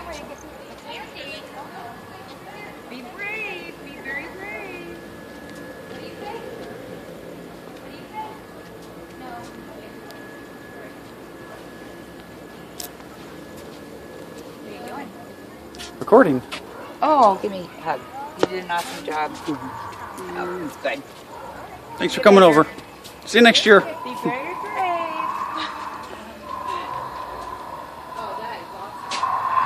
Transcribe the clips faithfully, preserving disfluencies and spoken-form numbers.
Be brave. Be very brave. What do you say? What do you say? No. What are you doing? Recording. Oh, give me a hug. You did an awesome job. Oh, good. Thanks for coming over. See you next year. Be very brave. Oh, that is awesome.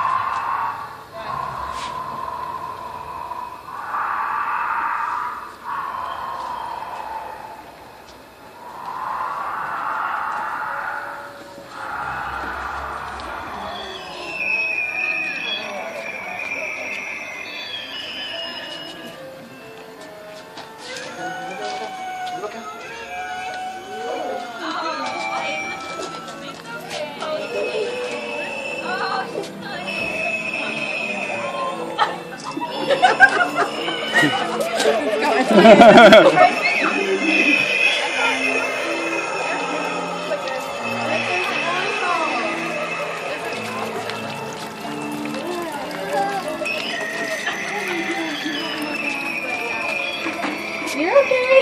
You're okay.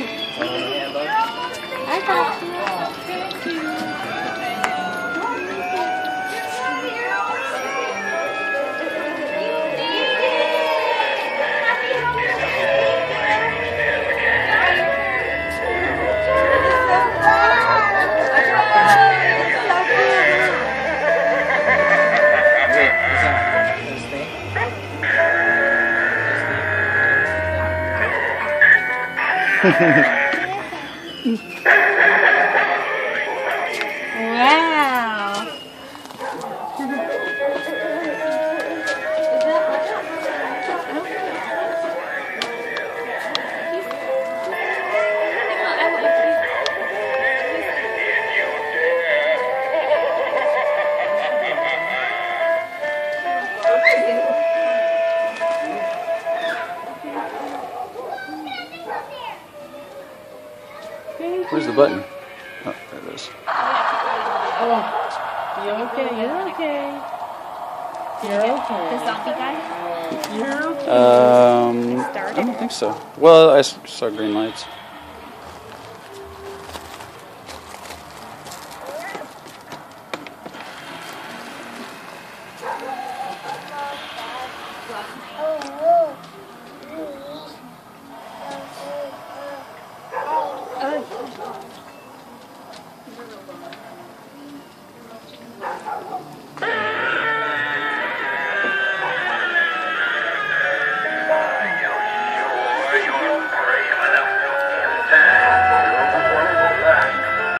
I got you. Thank you. Wow. Where's the button? Oh, there it is. Oh, you okay? You're okay. You're okay. The zombie guy? You're okay. Um, I don't think so. Well, I s- saw green lights.